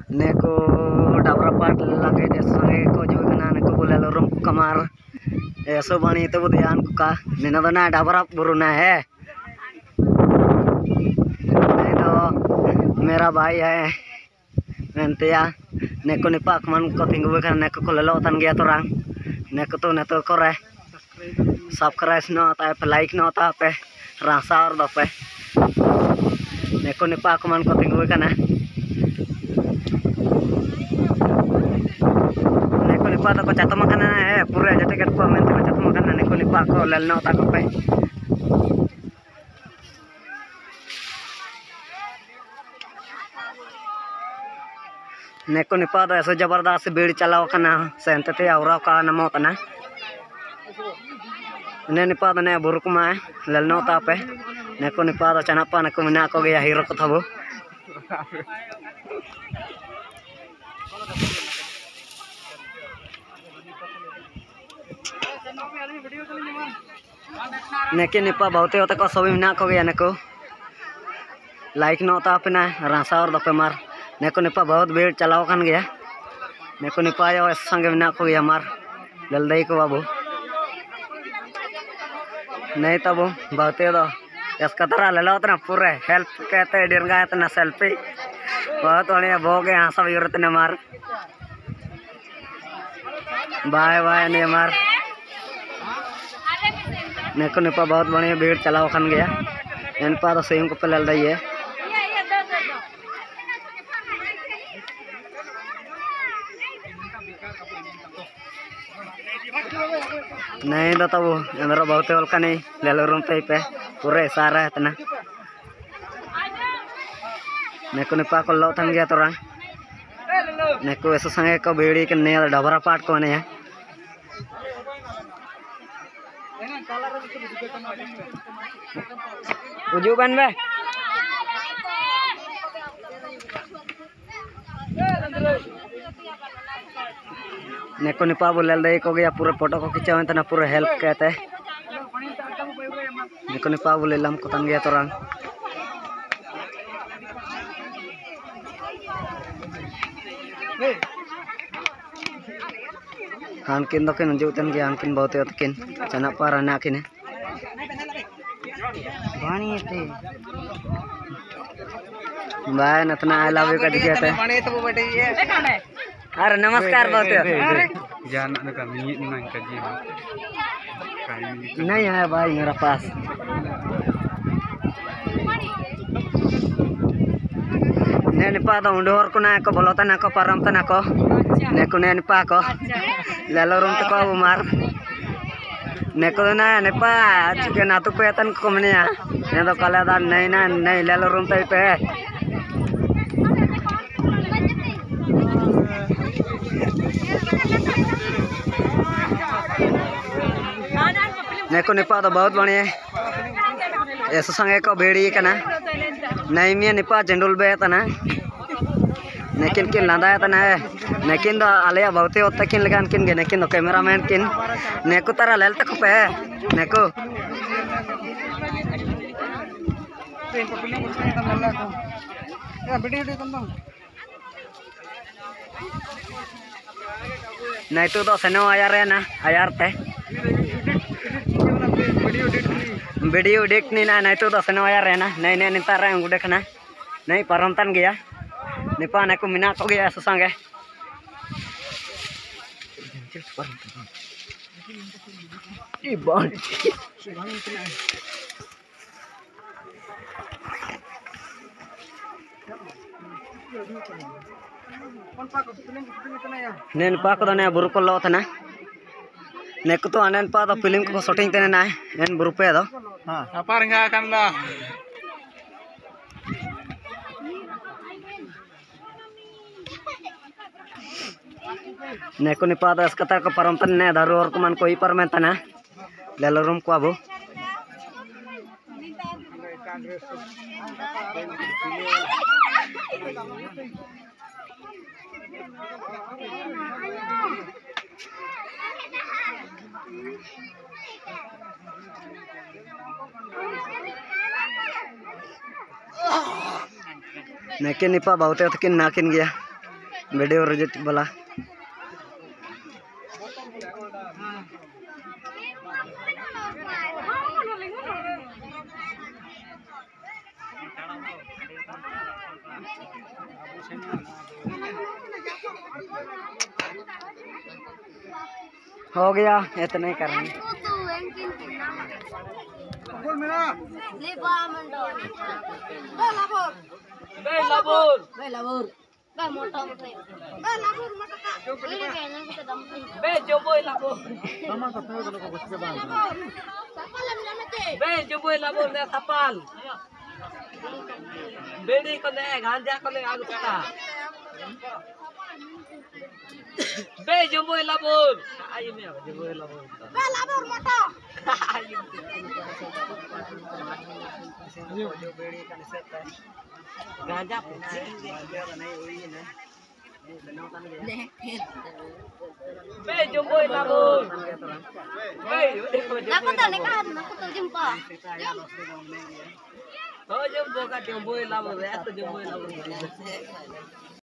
neko dabra part lage de sange ko jogana neko bola lorum kamar ऐसो बनी तो ध्यान का निना तो ना डाबरा बुरुना है नहीं तो मेरा भाई है नंतिया neko निपाक मन को थिंगु बेखन neko को ललो तन गया तो रंग neko तो ने तो करे सब्सक्राइब न होता है लाइक न होता पे रासा और दपे neko निपाक मन को थिंगु बेखन निपा तो चातो मकान है पूरे जटे के को मेंते चातो मकान neko निपा को ललनो ता को पे neko निपा तो ऐसे जबरदस्त भीड़ चलाओ कना सेंते ते औरा का नमो तना ने निपा तो ने बुरुकुमा ललनो ता पे neko निपा तो चनापा neko मिना को गया हीरो को थबो नेके निपा बहुते होता को सभी मिना को गया neko लाइक न होता अपना रासा और दपे मार neko निपा बहुत भीड़ चलाओ कन गया neko निपा यो संगे मिना को गया मार ललदई को बाबू नहीं तब बहुते दो इसका तरह ले लो उतना पूरे हेल्प कहते डिरगा इतना सेल्फी बहुत बढ़िया भो गए यहाँ सब यूरत ने मार बाय बाय ने मार neko निपा बहुत बढ़िया भीड़ चलाओ खन गया इनपा तो सेम को पे लल रही है नहीं तो तब अंदर बहुत होल का नहीं ले लो रूम पे पूरे सारा है इतना neko निपा को लो थन गया तो रंग neko ऐसा संगे को भीड़ी के ने डबरा पाट को ने है उजुबन में neko निपा बोले दे को गया पूरे फोटो को खिंचावे तना पूरे हेल्प कहते हैं neko निपा बोले लम को तन गया तो रंग हानकिन दो किन जुतन गया हानकिन बहुत होत किन चना पारा ना किने बाणी थे बाय नतना आई लव यू का दिखे थे बाणी तो बटे ये अरे नमस्कार बहुत जान का मी ना का जी नहीं है भाई मेरा पास ने निपा तो उंडोर को ना को बोलता ना को परम तना को neko ने निपा को लेलो रूम तो को मार neko ना निपा चिके ना तो पेतन को मनिया ने तो कले दा नहीं लेलो रूम तो पे neko निपा तो बहुत बढ़िया ऐसा संगे को भेड़ी कना नहीं मिया निपा चंडुल बे तना नेकिन किन लादा तना है नेकिन दो आलिया बहुते होता किन लगान किन गे नेकिन दो कैमरामैन किन neko तारा लेल तक पे neko नहीं तो सेनो आयार है ना आयार पे वीडियो देख नहीं तो सेनो आयार है ना नहीं नितार है उड़े खाना नहीं परमतन गया निपा neko मिना को गया ऐसा संगे नेन पाक तो ने बुरु को लो तना neko तो अनेन पा तो फिल्म को शूटिंग तेने ना एन बुरु पे दो हां अपार nga kan la neko निपा तो इसका को परमतन ने दारू और को मन कोई परमेंता ना लेलो रूम को आबो नेके निपा बहुते किन नाकिन गया वीडियो रिजेक्ट वाला हो गया, इतना ही करेंगे। बेड़ी को ले गांजा को ले आगु पता बे जम्बोई लाबोर आयु में जम्बोई लाबोर बे लाबोर मतो जो बेड़ी का निषेध है गांजा नहीं हुई है बे जम्बोई लाबोर बे देखो Aku tak nak kan, aku tak jumpa. हो जम्बो का जम्बोई लाबोर ऐसा जम्बोई लाबोर